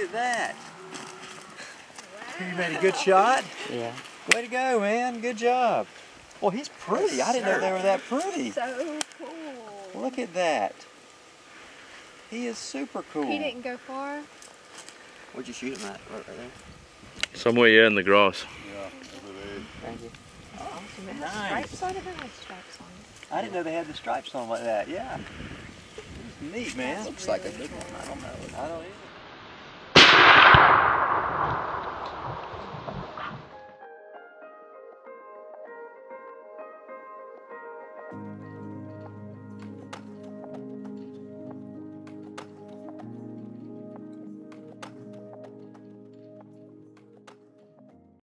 at that. Wow. You made a good shot. Yeah. Way to go, man. Good job. Well, he's pretty. I didn't know they were that pretty. So cool. Look at that. He is super cool. He didn't go far. Where'd you shoot him at? Right there? Somewhere, yeah, in the grass. Yeah, over there. Thank you. Awesome. It has Nice. stripes on it. It has stripes on it. I didn't know they had the stripes on like that. Yeah. Neat, man. Looks like a good one. I don't know. I don't either.